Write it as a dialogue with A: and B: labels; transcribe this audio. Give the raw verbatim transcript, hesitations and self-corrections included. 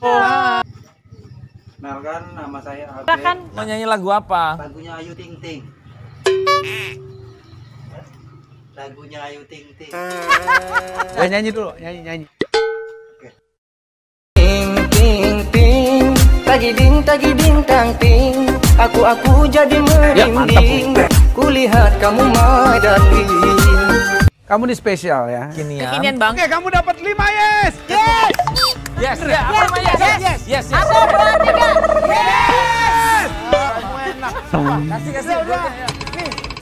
A: Kenalkan, nama saya Abe.
B: Kan
C: Mau nyanyi lagu apa?
A: Lagunya Ayu Ting Ting. Lagunya Ayu Ting Ting.
D: Ya, nyanyi dulu, nyanyi nyanyi.
E: Ting ting ting, tagi ding tagi ding tang ting. Aku aku jadi merinding. Kulihat kamu my darling.
D: Kamu di spesial ya.
B: kekinian bang.
D: Oke, kamu dapat lima yes.
B: Yes.
C: Yes, ya, apa namanya? Yes, yes, yes, yes.
B: Satu, dua, tiga.
D: Yes.
C: Kasih, kasih.